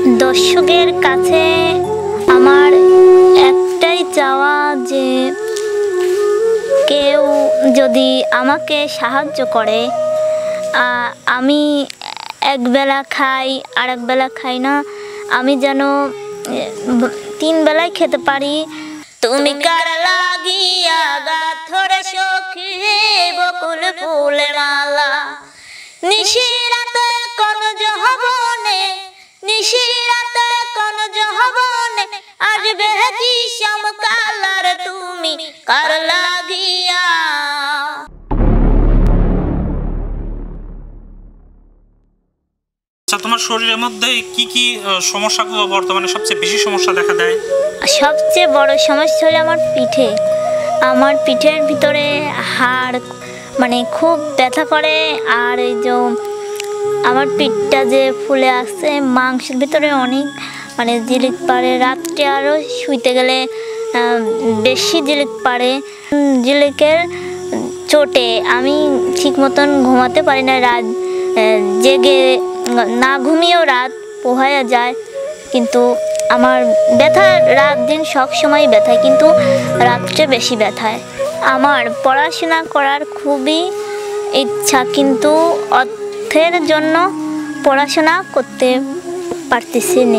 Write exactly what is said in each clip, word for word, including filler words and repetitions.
দর্শকের কাছে আমার একটাই চাওয়া যে কেউ যদি আমাকে সাহায্য করে, আমি একবেলা খাই আর একবেলা খাই না, আমি যেন তিন বেলায় খেতে পারি। তুমি কার লাগিয়া গাথর সখী বকুল ফুলের মালা, নিশিরাতে কোন যহবনে নিশিরাতে কোন যহবনে আসবে কি শ্যামকালার, তুমি কার লাগিয়া। তোমার শরীরের মধ্যে কি কি সমস্যাগুলো বর্তমানে সবচেয়ে বেশি সমস্যা দেখা দেয়? সবচেয়ে বড় সমস্যা হলো আমার পিঠে। আমার পিঠের ভিতরে হাড় মানে খুব ব্যথা করে, আর এই যে আমার পিঠটা যে ফুলে আসছে, মাংসের ভিতরে অনেক মানে জিলিক পারে। রাত্রে আরও শুইতে গেলে বেশি জিলিক পারে। জিলিকের চোটে আমি ঠিক মতন ঘুমাতে পারি না, রাত জেগে না ঘুমিয়েও রাত পোহায়া যায়। কিন্তু আমার ব্যথা রাত দিন সব সময় ব্যথায়, কিন্তু রাত্রে বেশি ব্যথায়। আমার পড়াশোনা করার খুবই ইচ্ছা, কিন্তু অর্থের জন্য পড়াশোনা করতে পারতেছি না।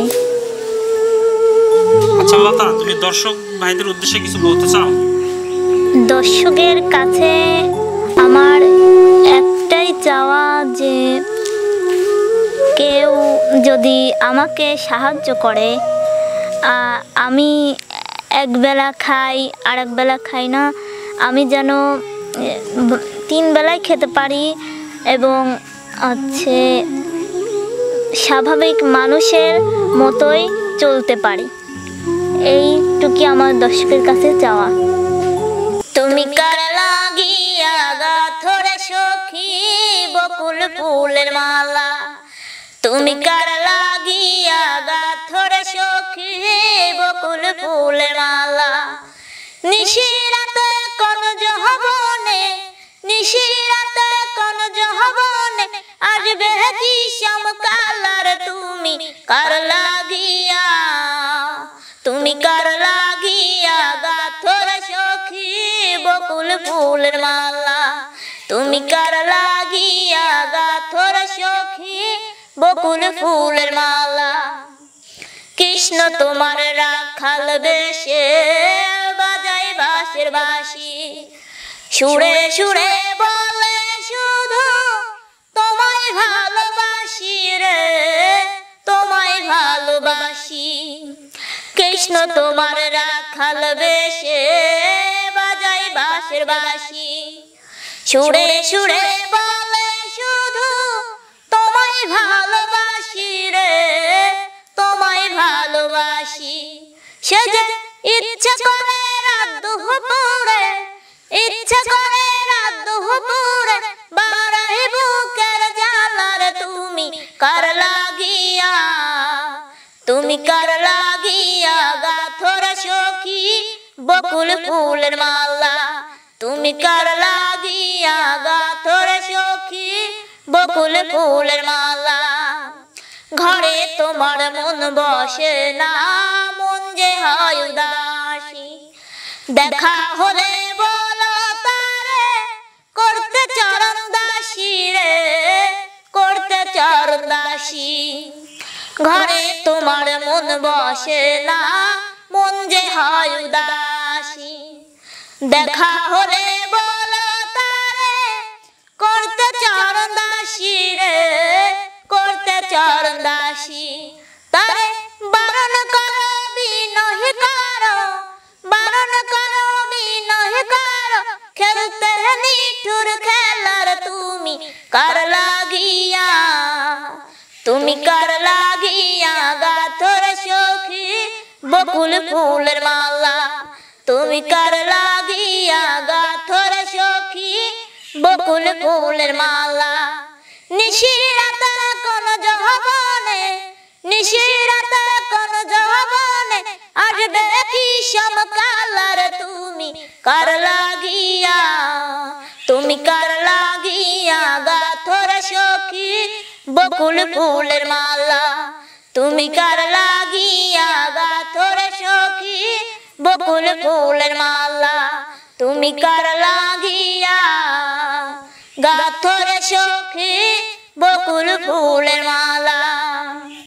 আচ্ছা লতা, তুমি দর্শক ভাইদের উদ্দেশ্যে কিছু বলতে চাও? দর্শকের কাছে আমার একটাই চাওয়া যে কেউ যদি আমাকে সাহায্য করে, আমি একবেলা খাই আর একবেলা খাই না, আমি যেন তিন বেলায় খেতে পারি এবং হচ্ছে স্বাভাবিক মানুষের মতোই চলতে পারি। এইটুকুই আমার দর্শকের কাছে চাওয়া। তুমি কার লাগিয়া গাথর সখী বকুল ফুলের মালা, তুমি কার লাগিয়া গাথর সখী বকুল ফুলের মালা, নিশিরাতে কোন যহবনে নিশিরাতে কোন যহবনে আসবে কি শ্যামকালার, তুমি কার লাগিয়া। তুমি কার লাগিয়া গাথর সখী বকুল ফুলের মালা, তুমি কার লাগিয়া গাথর সখী বকুল ফুলের মালা। কৃষ্ণ তোমার রাখাল বেশে বাজাই বাঁশের বাঁশি, সুরে সুরে বলে শুধু তোমায় ভালোবাসি রে, তোমায় ভালোবাসি। কৃষ্ণ তোমার রাখাল বেশে বাজাই বাঁশের বাঁশি, সুরে সুরে বলে শুধু তোমায় ভালোবাসি রে, তোমায় ভালোবাসি। সে যে ইচ্ছা করে রাত দুপুরে, ইচ্ছা করে রাত দুপুরে বাড়াই বুকের জ্বালার, তুমি কার লাগিয়া। তুমি কার লাগিয়া গাথর সখী বকুল ফুলের মালা, তুমি কার লাগিয়া গাথর সখী বকুল ফুলের মালা। ঘরে তোমার মন বসে না, মন যে হয় উদাসী, দেখা হলে বলো তারে করতে চরণ দাসী রে, করতে চরণ দাসী। ঘরে তোমার মন বসে না, মন যে হয় উদাসী, দেখা হলে বলো তারে করতে চরণ দাসী রে, করতে চরণ দাসী। তারে বারণ করো বিনয় করো, বারণ করো বিনয় করো, খেলতে নিঠুর খেলার, তুমি কার লাগিয়া। তুমি কার লাগিয়া গাথর সখী বকুল ফুলের মালা, তুমি কার লাগিয়া গাথর সখী বকুল ফুলের মালা। নিশিরাতে কোন যহবনে নিশিরাতে কোন যহবনে আসবে কি শ্যামকালার, তুমি কার লাগিয়া। তুমি কার লাগিয়া গাথর সখী বকুল ফুলের মালা, তুমি কার লাগিয়া গাথর সখী বকুল ফুলের মালা তুমি কার লাগিয়া